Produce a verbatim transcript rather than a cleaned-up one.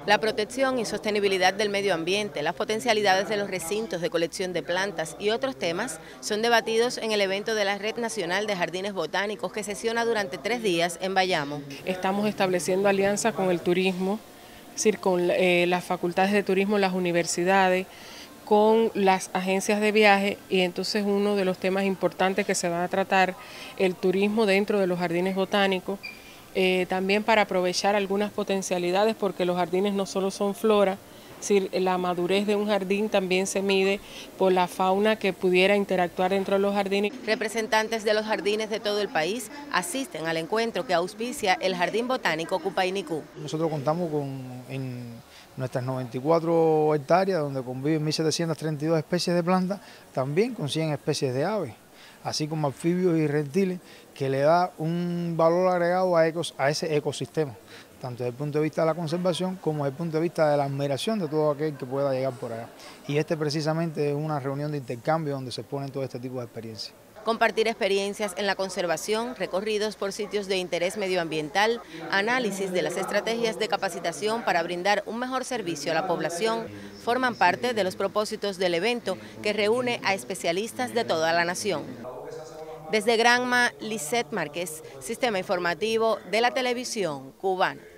La protección y sostenibilidad del medio ambiente, las potencialidades de los recintos de colección de plantas y otros temas son debatidos en el evento de la Red Nacional de Jardines Botánicos que sesiona durante tres días en Bayamo. Estamos estableciendo alianzas con el turismo, es decir, con eh, las facultades de turismo, las universidades, con las agencias de viaje, y entonces uno de los temas importantes que se va a tratar, el turismo dentro de los jardines botánicos, eh, también para aprovechar algunas potencialidades, porque los jardines no solo son flora, es decir, la madurez de un jardín también se mide por la fauna que pudiera interactuar dentro de los jardines. Representantes de los jardines de todo el país asisten al encuentro que auspicia el Jardín Botánico Cupaynicú. Nosotros contamos con en nuestras noventa y cuatro hectáreas, donde conviven mil setecientas treinta y dos especies de plantas, también con cien especies de aves, así como anfibios y reptiles, que le da un valor agregado a, ecos, a ese ecosistema, tanto desde el punto de vista de la conservación como desde el punto de vista de la admiración de todo aquel que pueda llegar por allá. Y este precisamente es una reunión de intercambio donde se ponen todo este tipo de experiencias. Compartir experiencias en la conservación, recorridos por sitios de interés medioambiental, análisis de las estrategias de capacitación para brindar un mejor servicio a la población, forman parte de los propósitos del evento que reúne a especialistas de toda la nación. Desde Granma, Lisette Márquez, Sistema Informativo de la Televisión Cubana.